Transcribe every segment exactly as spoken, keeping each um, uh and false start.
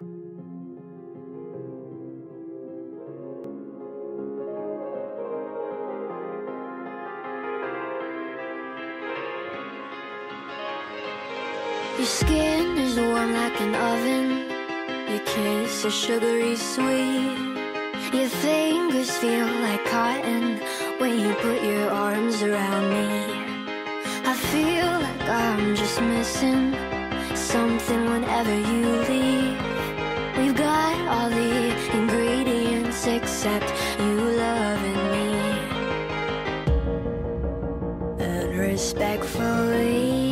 Your skin is warm like an oven. Your kiss is sugary sweet. Your fingers feel like cotton when you put your arms around me. I feel like I'm just missing something whenever you leave. We've got all the ingredients except you loving me. And respectfully,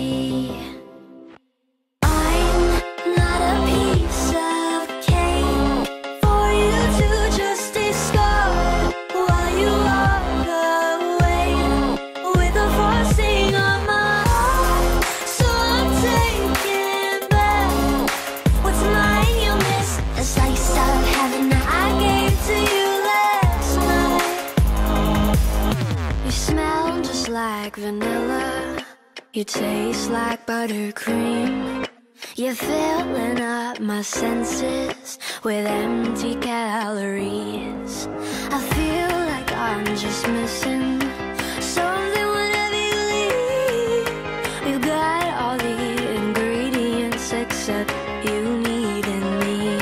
like vanilla, you taste like buttercream. You're filling up my senses with empty calories. I feel like I'm just missing something whenever you leave. You got all the ingredients except you needing me.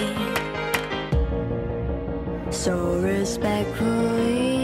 So respectfully,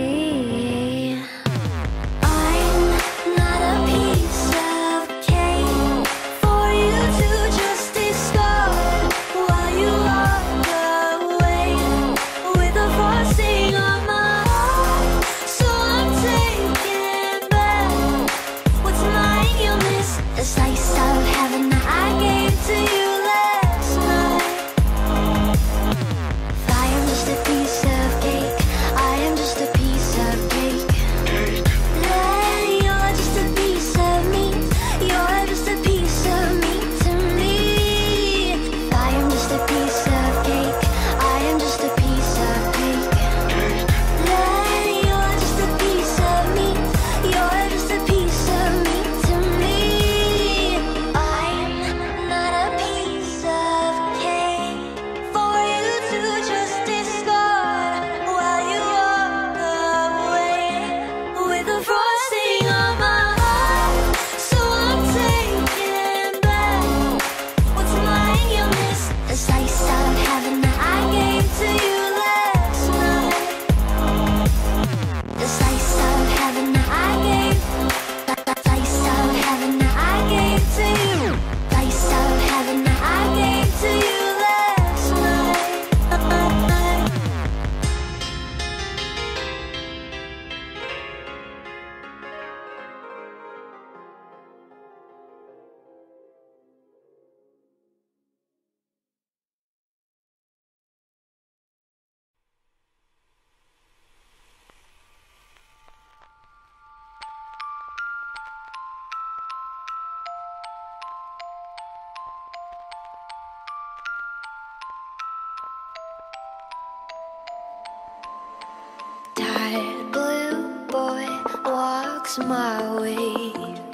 tired blue boy walks my way,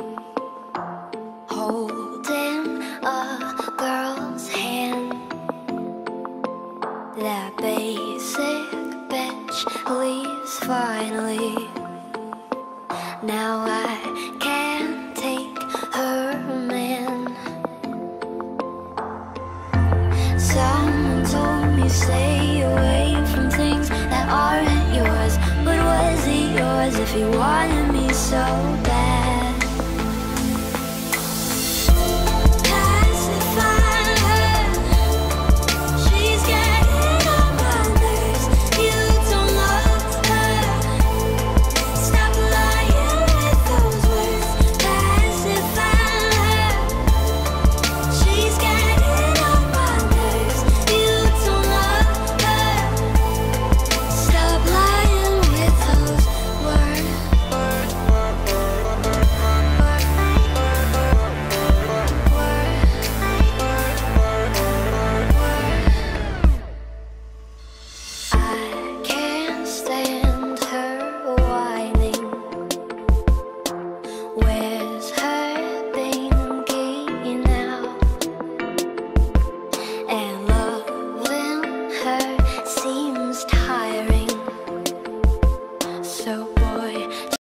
holding a girl's hand. That basic bitch leaves finally. Now I can't take her man. Someone told me stay away from things that aren't yours, but was it yours if you wanted me so bad?